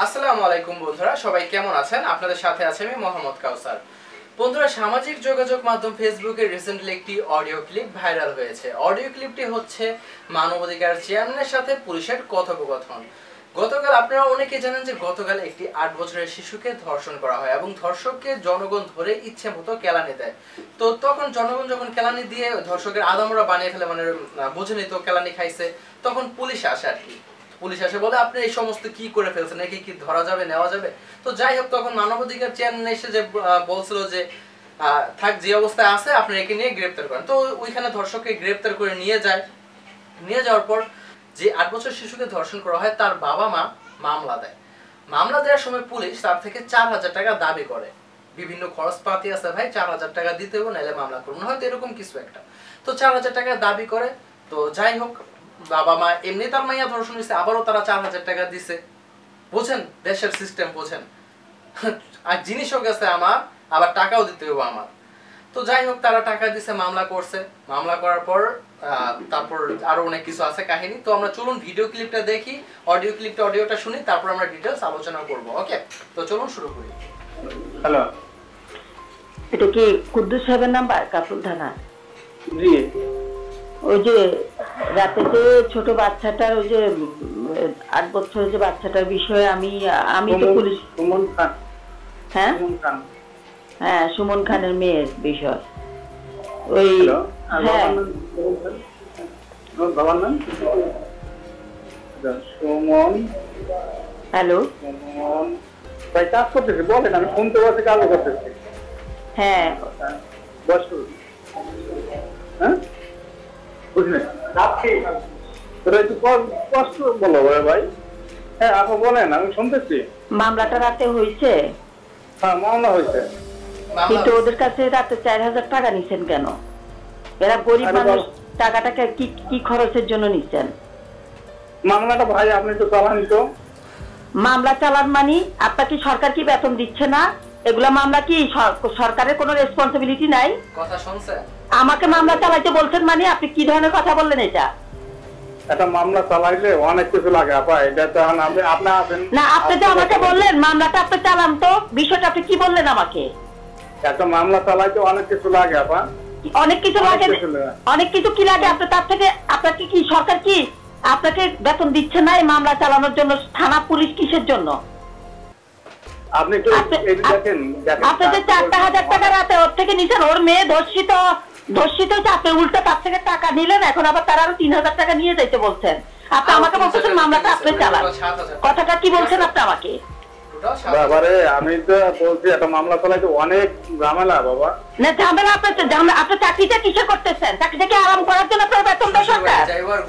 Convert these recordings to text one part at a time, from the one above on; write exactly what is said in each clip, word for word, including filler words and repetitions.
আসসালামু আলাইকুম বন্ধুরা, সবাই কেমন আছেন? আপনাদের সাথে আছি আমি মোহাম্মদ কাউসার। বন্ধুরা, সামাজিক যোগাযোগ মাধ্যম ফেসবুকে রিসেন্টলি একটি অডিও ক্লিপ ভাইরাল হয়েছে। অডিও ক্লিপটি হচ্ছে মানবাধিকার চেয়ারম্যানের সাথে পুলিশের কথোপকথন। গতকাল আপনারা অনেকে জানেন যে গতকাল একটি আট বছরের শিশুকে ধর্ষণ করা হয় এবং ধর্ষককে জনগণ ধরে ইচ্ছে মতো কেলানি দেয়। তো তখন জনগণ যখন কেলানি দিয়ে ধর্ষকের আদামরা বানিয়ে ফেলে, মানে বুঝে নিত কেলানি খাইছে, তখন পুলিশ আসে আর কি। পুলিশ আসে বলে আপনি এই সমস্ত কি করে ফেলছেন, একে কি ধরা যাবে, নেওয়া যাবে? তো যাই হোক, তখন মানবাধিকার চেয়ারম্যান এসে যে বলছিল যে থাক, যে অবস্থায় আছে আপনি একে নিয়ে গ্রেপ্তার করেন। তো ওইখানে ধর্ষককে গ্রেপ্তার করে নিয়ে যায়। নিয়ে যাওয়ার পর যে আট বছর শিশুকে ধর্ষণ করা হয় তার বাবা মা মামলা দেয়। মামলা দেওয়ার সময় পুলিশ তার থেকে চার হাজার টাকা দাবি করে। বিভিন্ন খরচপাতি আছে ভাই, চার হাজার টাকা দিতে হবে নাহলে মামলা করবো, হয়তো এরকম কিছু একটা। তো চার হাজার টাকা দাবি করে। তো যাই হোক, বাবা মা এমনি তার মাইয়া ধর্ষণ হয়েছে, আবারও তারা চার হাজার টাকা দিছে। বোঝেন দেশের সিস্টেম, বোঝেন। আর জিনিসও গেছে আমার, আবার টাকাও দিতে হবে আমার। তো যাই হোক, তারা টাকা দিছে, মামলা করছে। মামলা করার পর তারপর আরো অনেক কিছু আছে কাহিনী। তো আমরা চলুন ভিডিও ক্লিপটা দেখি, অডিও ক্লিপটা অডিওটা শুনি, তারপর আমরা ডিটেইলস আলোচনা করব। ওকে, তো চলুন শুরু করি। হ্যালো, এটা কি কুদ্দুস সাহেবের নাম্বার? কাপুর থানা? জি। ওই যে রাতে যে ছোট বাচ্চাটার, ওই যে আট বছরের যে বাচ্চাটার বিষয়ে আমি আমি তো পুলিশ। সুমন খান। হ্যাঁ সুমন খান। হ্যাঁ, সুমন খানের মেয়ের বিষয়। ওই হ্যাঁ, বাবার নাম সুমন। হ্যালো, সুমন ভাই কাজ করতেছি, বলেন। আমি শুনতে পাচ্ছি, কাজ করতেছি। হ্যাঁ বয়স হ্যাঁ বুঝলেন, তোরা একটু কষ্ট বলো ভাই। হ্যাঁ আপনি বলেন, আমি শুনতেছি। মামলাটা রাতে হয়েছে। হ্যাঁ, মামলা হয়েছে, কিন্তু ওদের কাছে রাতে চার হাজার টাকা নিছেন কেন? এরা গরিব মানুষ, টাকাটাকে কি কি খরচের জন্য নিচ্ছেন? মামলাটা ভাই আপনি তো চালান। তো মামলা চালান মানে আপনার কি সরকার কি বেতন দিচ্ছে না? এগুলা মামলা কি সরকারের কোনো রেসপন্সিবিলিটি নাই? কথা শুনছেন? আমাকে মামলা চালাইতে বলছেন মানে আপনি কি ধরনের কথা বললেন? এটা একটা মামলা চালাইলে অনেক কিছু লাগে আপা। এটা তো আপনি আপনি আছেন না, আপনি তো আমাকে বললেন মামলাটা আপনি চালান। তো বিষয়টা আপনি কি বললেন আমাকে? একটা মামলা চালাইতে অনেক কিছু লাগে আপা। অনেক কিছু লাগে? অনেক কিছু কি লাগে? আপনি তার থেকে আপনাকে কি সরকার কি আপনাকে বেতন দিচ্ছে না এই মামলা চালানোর জন্য? থানা পুলিশ কিসের জন্য? আপনি একটু দেখেন, আপনি যে চারটা হাজার টাকা রাতে ওর থেকে নিছেন, ওর মেয়ে ধর্ষিত ধর্ষিত হচ্ছে, আপনি উল্টো তার থেকে টাকা নিলেন, এখন আবার তার আরো তিন হাজার টাকা নিয়ে যাইতে বলছেন। আপনি আমাকে বলতেছেন মামলাটা আপনি চালান। কথাটা কি বলছেন আপনি আমাকে? বাবারে, আমি তো বলছি একটা মামলা চালাইতে অনেক ঝামেলা বাবা। না ঝামেলা? আপনি আপনি চাকরিটা কিসে করতেছেন? চাকরিটাকে আরাম করার জন্য আপনার বেতন দেয় সরকার?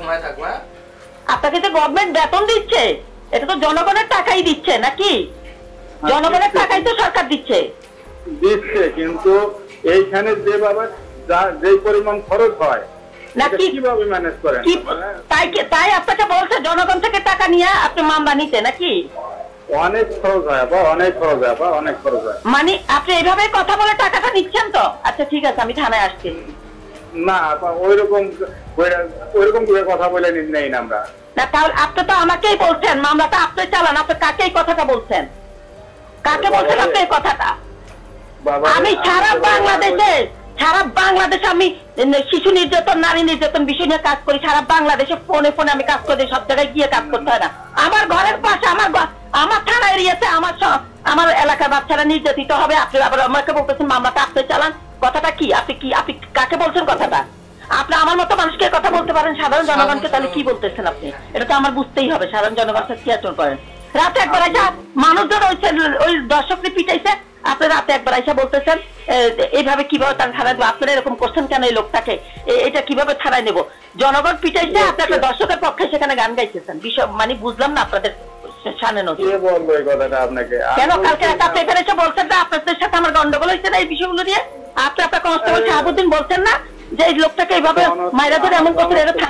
আপনাকে যে গভর্নমেন্ট বেতন দিচ্ছে, এটা তো জনগণের টাকাই দিচ্ছে নাকি? জনগণের টাকাই তো সরকার দিচ্ছে। দিচ্ছে, কিন্তু এইখানে যেভাবে যে পরিমাণ খরচ হয় নাকি কিভাবে ম্যানেজ করেন? তাই তাই আপনাকে বলছে জনগণ থেকে টাকা নিয়ে আপনি মামলা নিতে নাকি? অনেক খরচ হয় বা অনেক খরচ হয় বা অনেক খরচ হয়। মানে আপনি এইভাবে কথা বলে টাকাটা নিচ্ছেন তো? আচ্ছা ঠিক আছে, আমি থানায় আসছি। না, ওইরকম ওইরকম করে কথা বলে নেই না আমরা। না, তাহলে আপনি তো আমাকেই বলছেন মামলাটা আপনি চালান। আপনি কাকে এই কথাটা বলছেন? কাকে বলছেন আপনি এই কথাটা? আমি সারা বাংলাদেশে সারা বাংলাদেশে আমি শিশু নির্যাতন, নারী নির্যাতন বিষয় নিয়ে কাজ করি। সারা বাংলাদেশে ফোনে ফোনে আমি কাজ করি, সব জায়গায় গিয়ে কাজ করতে হয় না। আমার ঘরের পাশে, আমার আমার থানা এরিয়াতে আমার আমার এলাকার বাচ্চারা নির্যাতিত হবে। আপনি আবার আমাকে বলতেছেন মামলাটা আপনি চালান। কথাটা কি? আপনি কি আপনি কাকে বলছেন কথাটা? আপনি আমার মতো মানুষকে কথা বলতে পারেন, সাধারণ জনগণকে তাহলে কি বলতেছেন আপনি? এটা তো আমার বুঝতেই হবে। সাধারণ জনগণের সাথে কি আচরণ করেন? রাতে একবার আইসা মানুষজন ওই দর্শককে পিটাইছে, আপনি রাতে একবার আইসা বলতেছেন এইভাবে কিভাবে তার থানায় দেবো? আপনারা এরকম করছেন কেন এই লোকটাকে? এটা কিভাবে থানায় নেবো? জনগণ পিটাইছে, আপনি একটা দর্শকের পক্ষে সেখানে গান গাইতেছেন। বিষয় মানে বুঝলাম না আপনাদের সামনে নদী আপনাকে কেন? কালকে আপনি এখানে এসে বলছেন না আপনাদের সাথে আমার গন্ডগোল হয়েছে না এই বিষয়গুলো নিয়ে? আপনি আপনার কনস্টেবল শাহাবুদ্দিন বলছেন না যে এই লোকটাকে এইভাবে মাইরা ধরে এমন করছেন?